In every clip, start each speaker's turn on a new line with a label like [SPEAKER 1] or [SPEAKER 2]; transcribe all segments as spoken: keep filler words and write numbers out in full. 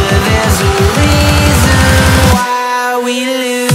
[SPEAKER 1] there's a reason why we lose.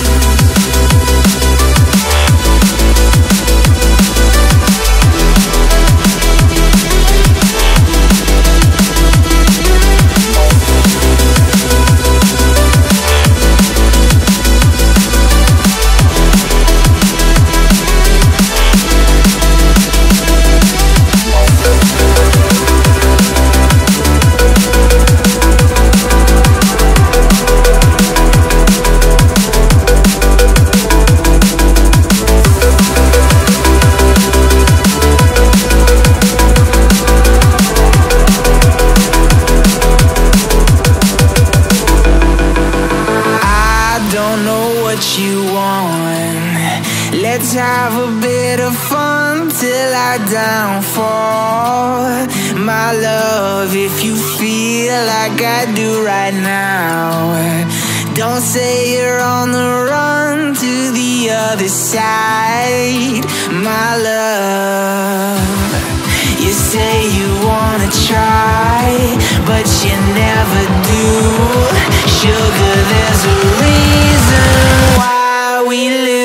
[SPEAKER 1] You want. Let's have a bit of fun till I downfall. My love, if you feel like I do right now, don't say you're on the run to the other side. My love, you say you wanna try, but you never do. Sugar, there's a reason why we lose.